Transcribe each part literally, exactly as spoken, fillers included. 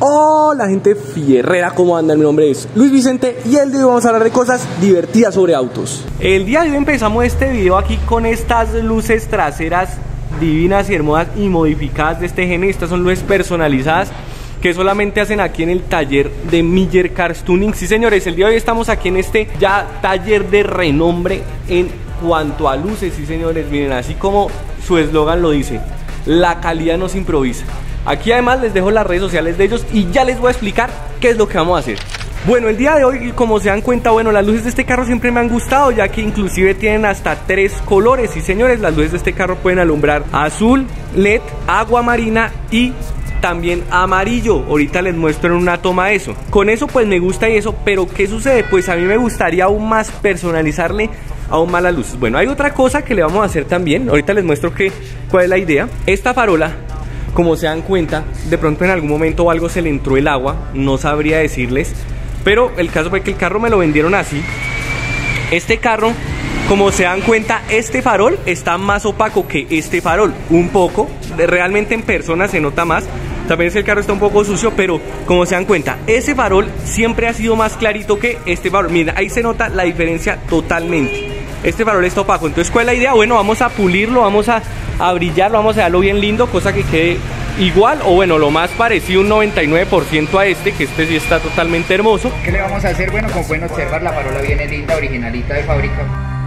Hola gente fierrera, ¿cómo andan? Mi nombre es Luis Vicente y el día de hoy vamos a hablar de cosas divertidas sobre autos. El día de hoy empezamos este video aquí con estas luces traseras divinas y hermosas y modificadas de este Gene. Estas son luces personalizadas que solamente hacen aquí en el taller de Miller Cars Tuning. Sí señores, el día de hoy estamos aquí en este ya taller de renombre en cuanto a luces. Sí señores, miren, así como su eslogan lo dice, la calidad no se improvisa. Aquí además les dejo las redes sociales de ellos y ya les voy a explicar qué es lo que vamos a hacer. Bueno, el día de hoy, como se dan cuenta, bueno, las luces de este carro siempre me han gustado, ya que inclusive tienen hasta tres colores. Y señores, las luces de este carro pueden alumbrar azul, L E D, agua marina y también amarillo. Ahorita les muestro en una toma eso. Con eso pues me gusta y eso, pero ¿qué sucede? Pues a mí me gustaría aún más personalizarle aún más las luces. Bueno, hay otra cosa que le vamos a hacer también. Ahorita les muestro que, cuál es la idea. Esta farola, como se dan cuenta, de pronto en algún momento o algo se le entró el agua, no sabría decirles, pero el caso fue que el carro me lo vendieron así. Este carro, como se dan cuenta, este farol está más opaco que este farol, un poco, realmente en persona se nota más. También es que el carro está un poco sucio, pero como se dan cuenta, ese farol siempre ha sido más clarito que este farol. Miren, ahí se nota la diferencia totalmente. Este farol está opaco. Entonces, ¿cuál es la idea? Bueno, vamos a pulirlo, vamos a, a brillarlo, vamos a darlo bien lindo, cosa que quede igual o bueno, lo más parecido un noventa y nueve por ciento a este, que este sí está totalmente hermoso. ¿Qué le vamos a hacer? Bueno, como pueden observar, la farola viene linda, originalita de fábrica.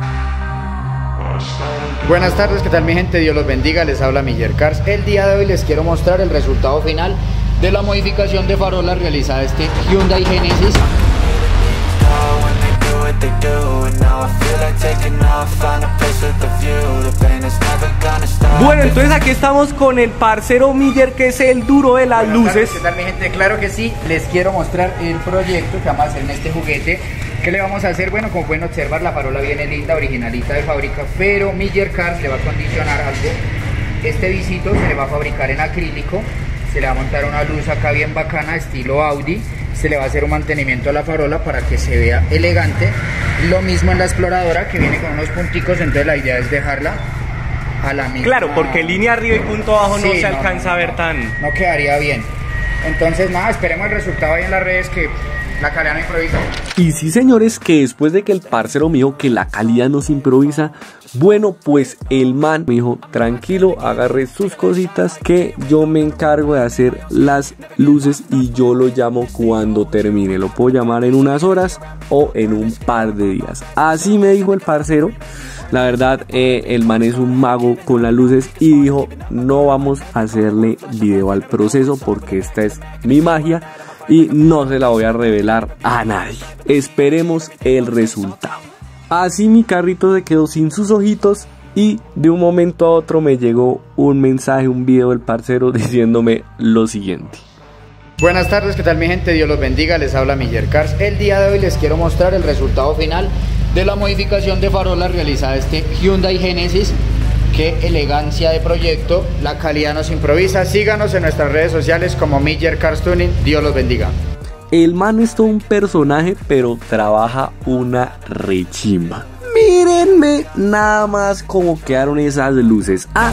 Buenas tardes, ¿qué tal mi gente? Dios los bendiga, les habla Miller Cars. El día de hoy les quiero mostrar el resultado final de la modificación de farola realizada este Hyundai Genesis. Bueno, entonces aquí estamos con el parcero Miller, que es el duro de las Buenas luces. tardes, ¿qué tal mi gente? Claro que sí, les quiero mostrar el proyecto que vamos a hacer en este juguete. ¿Qué le vamos a hacer? Bueno, como pueden observar, la farola viene linda, originalita de fábrica, pero Miller Cars le va a condicionar algo. Este visito se le va a fabricar en acrílico, se le va a montar una luz acá bien bacana, estilo Audi. Se le va a hacer un mantenimiento a la farola para que se vea elegante. Lo mismo en la exploradora, que viene con unos punticos, entonces la idea es dejarla a la misma. Claro, porque línea arriba y punto abajo sí, no se no, alcanza no, no, a ver tan... No quedaría bien. Entonces nada, esperemos el resultado ahí en las redes, que la calidad no improvisa. Y sí señores, que después de que el parcero me dijo que la calidad no se improvisa, bueno, pues el man me dijo, tranquilo, agarre sus cositas que yo me encargo de hacer las luces y yo lo llamo cuando termine. Lo puedo llamar en unas horas o en un par de días. Así me dijo el parcero. La verdad, eh, el man es un mago con las luces y dijo, no vamos a hacerle video al proceso porque esta es mi magia y no se la voy a revelar a nadie. Esperemos el resultado. Así mi carrito se quedó sin sus ojitos y de un momento a otro me llegó un mensaje, un video del parcero diciéndome lo siguiente. Buenas tardes, ¿qué tal mi gente? Dios los bendiga, les habla Miller Cars. El día de hoy les quiero mostrar el resultado final de la modificación de farola realizada este Hyundai Genesis. Qué elegancia de proyecto, la calidad no se improvisa. Síganos en nuestras redes sociales como Miller Cars Tuning. Dios los bendiga. El man es todo un personaje, pero trabaja una rechimba. Mírenme nada más cómo quedaron esas luces. Ah.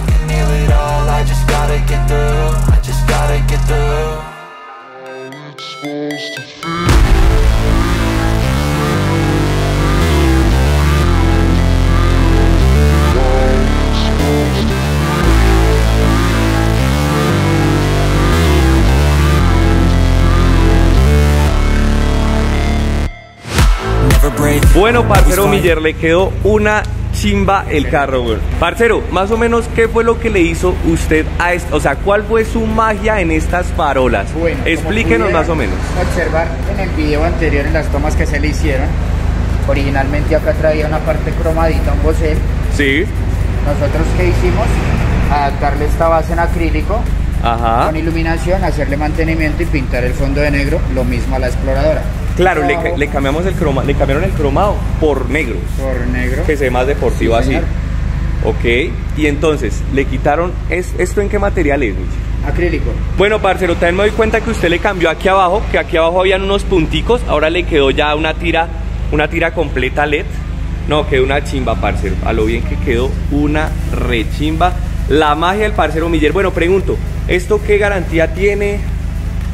Bueno, parcero Miller, le quedó una chimba el carro, güey. Parcero, más o menos, ¿qué fue lo que le hizo usted a esto? O sea, ¿cuál fue su magia en estas farolas? Bueno, explíquenos más o menos. Observar en el video anterior, en las tomas que se le hicieron, originalmente acá traía una parte cromadita, un bocel. Sí. Nosotros, ¿qué hicimos? Adaptarle esta base en acrílico. Ajá. Con iluminación, hacerle mantenimiento y pintar el fondo de negro, lo mismo a la exploradora. Claro, le, le cambiamos el croma, le cambiaron el cromado por negro. Por negro. Que se ve más deportivo, sí, así. Señor. Ok, y entonces, le quitaron, ¿es, ¿esto en qué material es, Luis? Acrílico. Bueno, parcero, también me doy cuenta que usted le cambió aquí abajo, que aquí abajo habían unos punticos, ahora le quedó ya una tira, una tira completa L E D. No, quedó una chimba, parcero, a lo bien que quedó una rechimba. La magia del parcero Miller. Bueno, pregunto, ¿esto qué garantía tiene?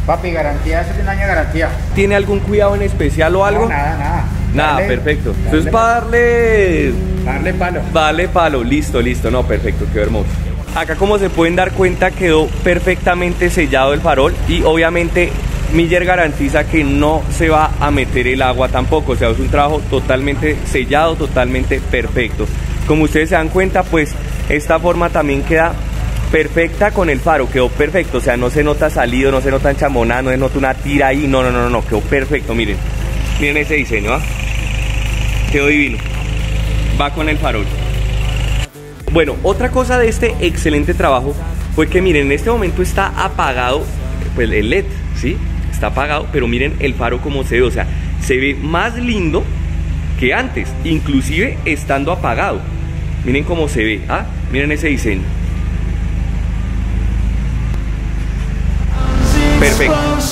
Papi, garantía, eso es un año de garantía. ¿Tiene algún cuidado en especial o algo? No, nada, nada. Nada, Darle, perfecto. darle, Entonces para darle... Darle palo. Darle palo, listo, listo, no, perfecto, quedó hermoso. Acá, como se pueden dar cuenta, quedó perfectamente sellado el farol y obviamente Miller garantiza que no se va a meter el agua tampoco, o sea, es un trabajo totalmente sellado, totalmente perfecto. Como ustedes se dan cuenta, pues esta forma también queda perfecta con el faro, quedó perfecto, o sea, no se nota salido, no se nota enchamonada, no se nota una tira ahí, no, no, no, no, quedó perfecto, miren, miren ese diseño, ¿ah? Quedó divino, va con el farol. Bueno, otra cosa de este excelente trabajo fue que miren, en este momento está apagado pues el L E D, ¿sí? Está apagado, pero miren el faro como se ve, o sea, se ve más lindo que antes, inclusive estando apagado. Miren cómo se ve, ¿ah? Miren ese diseño. Perfecto.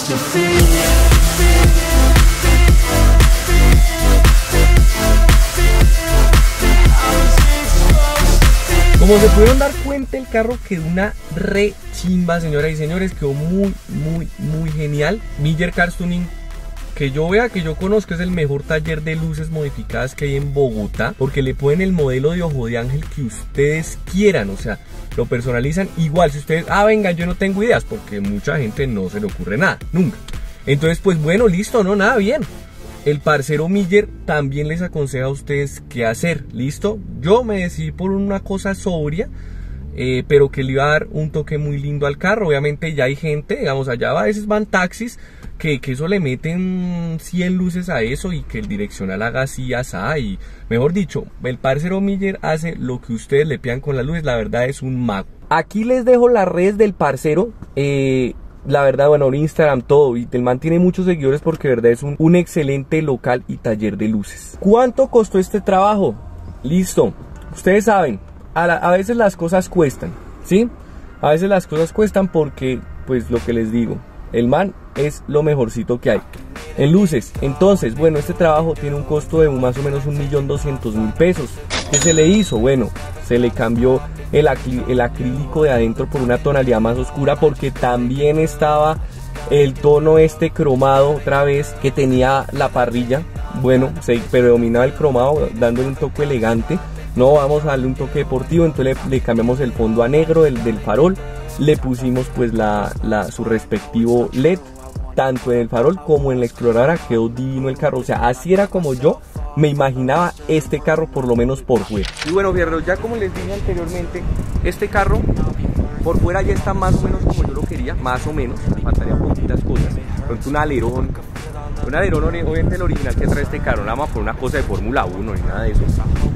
Como se pudieron dar cuenta, el carro quedó una re chimba, señoras y señores, quedó muy, muy, muy genial. Miller Cars Tuning, que yo vea, que yo conozco, es el mejor taller de luces modificadas que hay en Bogotá, porque le ponen el modelo de ojo de ángel que ustedes quieran, o sea, lo personalizan igual. Si ustedes, ah, venga, yo no tengo ideas, porque mucha gente no se le ocurre nada, nunca. Entonces, pues bueno, listo, no, nada, bien. El parcero Miller también les aconseja a ustedes qué hacer, ¿listo? Yo me decidí por una cosa sobria, eh, pero que le iba a dar un toque muy lindo al carro. Obviamente ya hay gente, digamos, allá a veces van taxis, que, que eso le meten cien luces a eso y que el direccional haga así, asá, y mejor dicho, el parcero Miller hace lo que ustedes le pidan con las luces, la verdad es un mago. Aquí les dejo las redes del parcero, eh... la verdad, bueno, Instagram, todo, y el man tiene muchos seguidores porque de verdad es un, un excelente local y taller de luces. ¿Cuánto costó este trabajo? Listo, ustedes saben, a, la, a veces las cosas cuestan, ¿sí? A veces las cosas cuestan porque, pues lo que les digo, el man es lo mejorcito que hay en luces. Entonces, bueno, este trabajo tiene un costo de más o menos un millón doscientos mil pesos. ¿Qué se le hizo? Bueno, se le cambió el, el acrílico de adentro por una tonalidad más oscura, porque también estaba el tono este cromado otra vez que tenía la parrilla. Bueno, se predominaba el cromado dándole un toque elegante. No, vamos a darle un toque deportivo, entonces le, le cambiamos el fondo a negro del, del farol, le pusimos pues la, la, su respectivo L E D, tanto en el farol como en la exploradora. Quedó divino el carro, o sea, así era como yo me imaginaba este carro, por lo menos por fuera. Y bueno, fierros, ya como les dije anteriormente, este carro por fuera ya está más o menos como yo lo quería, más o menos, faltarían poquitas cosas. Por ejemplo, un alerón, un alerón obviamente el original que trae este carro, nada más por una cosa de Fórmula uno ni nada de eso.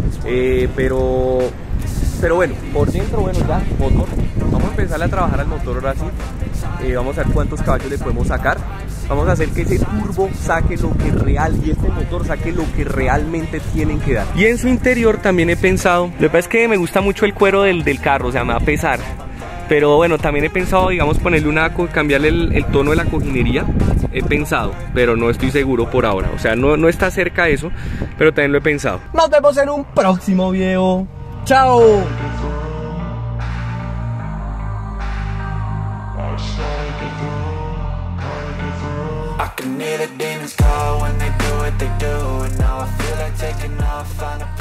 Eh, pero, pero bueno, por dentro, bueno, ya, motor. Vamos a empezar a trabajar al motor ahora sí. Eh, vamos a ver cuántos caballos le podemos sacar. Vamos a hacer que ese turbo saque lo que real y este motor saque lo que realmente tienen que dar. Y en su interior también he pensado, lo que pasa es que me gusta mucho el cuero del, del carro, o sea, me va a pesar. Pero bueno, también he pensado, digamos, ponerle una, cambiarle el, el tono de la cojinería. He pensado, pero no estoy seguro por ahora. O sea, no, no está cerca de eso, pero también lo he pensado. Nos vemos en un próximo video. ¡Chao! I can hear the demons call when they do what they do, and now I feel like taking off, find a